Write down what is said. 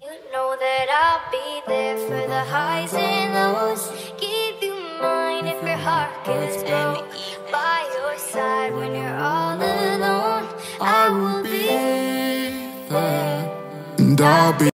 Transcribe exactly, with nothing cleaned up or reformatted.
know that I'll be there for the highs and lows. Give you mine if your heart gets broke. By your side when you're all alone, I will be there. And I'll be